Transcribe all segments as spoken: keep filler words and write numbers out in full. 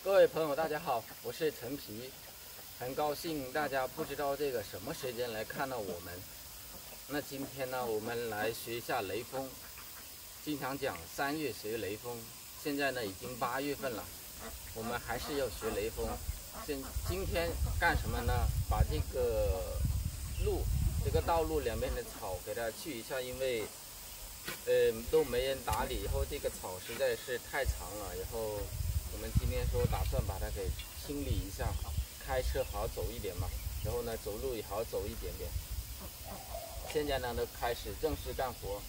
各位朋友，大家好，我是陈皮，很高兴大家不知道这个什么时间来看到我们。那今天呢，我们来学一下雷锋。经常讲三月学雷锋，现在呢已经八月份了，我们还是要学雷锋。现今天干什么呢？把这个路，这个道路两边的草给它去一下，因为呃都没人打理，以后这个草实在是太长了，然后。我们今天说打算把它给清理一下，开车好走一点嘛，然后呢走路也好走一点点。现在呢都开始正式干活。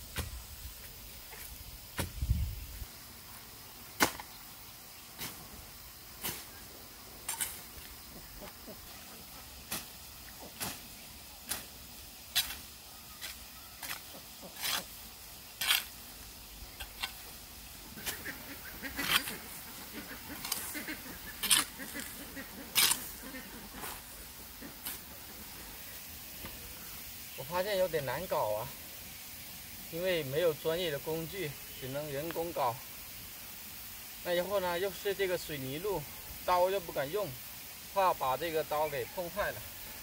我发现有点难搞啊，因为没有专业的工具，只能人工搞。那以后呢，又是这个水泥路，刀又不敢用，怕把这个刀给碰坏了。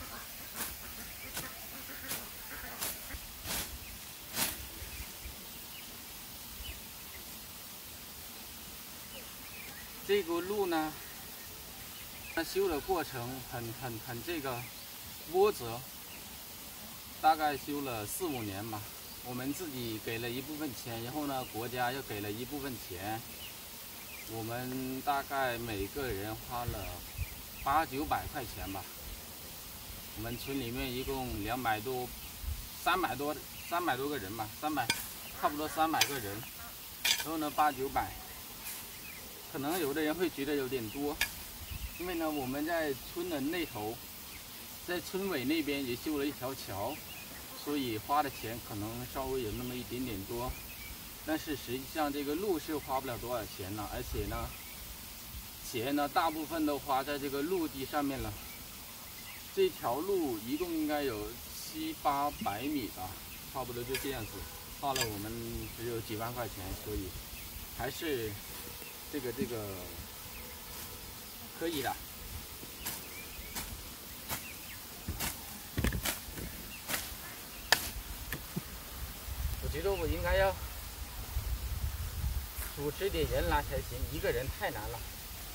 这个路呢，它修的过程很很很这个波折。大概修了四五年吧，我们自己给了一部分钱，然后呢，国家又给了一部分钱，我们大概每个人花了八九百块钱吧。我们村里面一共两百多、三百多、三百多个人吧，三百，差不多三百个人，然后呢八九百，可能有的人会觉得有点多，因为呢我们在村的那头。在村委那边也修了一条桥，所以花的钱可能稍微有那么一点点多，但是实际上这个路是花不了多少钱了，而且呢，钱呢大部分都花在这个陆地上面了。这条路一共应该有七八百米吧，差不多就这样子，花了我们只有几万块钱，所以还是这个这个可以的。我觉得我应该要组织点人来才行，一个人太难了。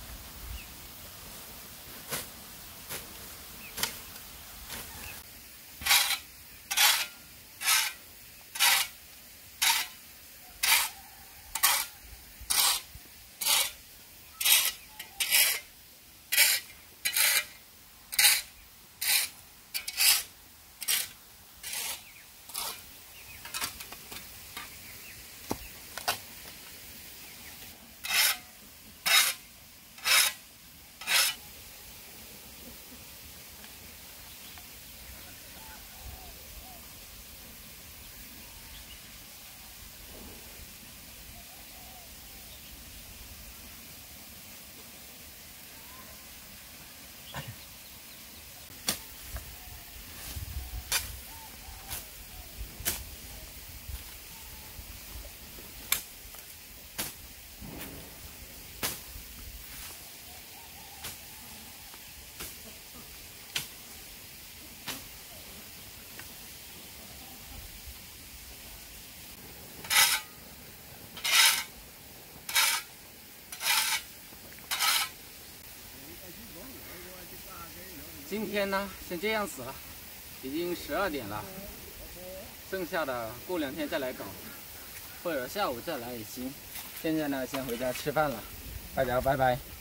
今天呢，先这样子了，已经十二点了，剩下的过两天再来搞，或者下午再来也行。现在呢，先回家吃饭了，大家拜拜。